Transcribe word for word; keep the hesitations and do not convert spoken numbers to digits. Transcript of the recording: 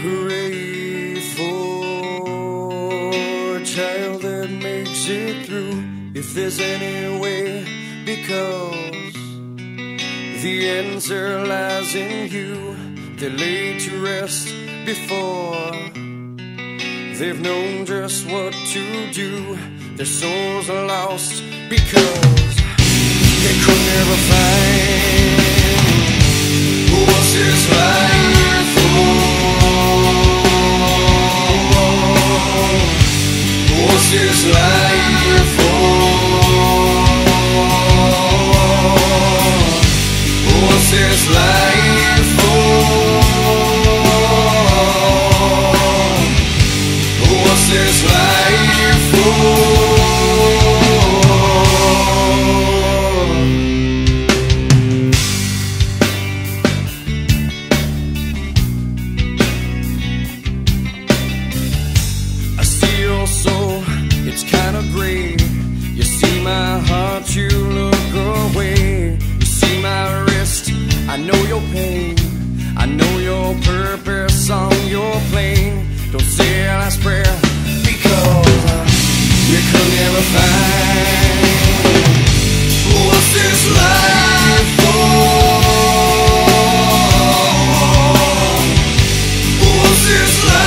Hooray for a child that makes it through, if there's any way, because the answer lies in you. They're laid to rest before they've known just what to do. Their souls are lost because they could never find what's this life for. What's this life for? What's this life for? What's this life for? I see your soul, it's kinda gray. You see my heart, you look away. You see my wrist, I know your pain. I know your purpose on your plane. Don't say a last prayer, because you could never find what's this life for? What's this life?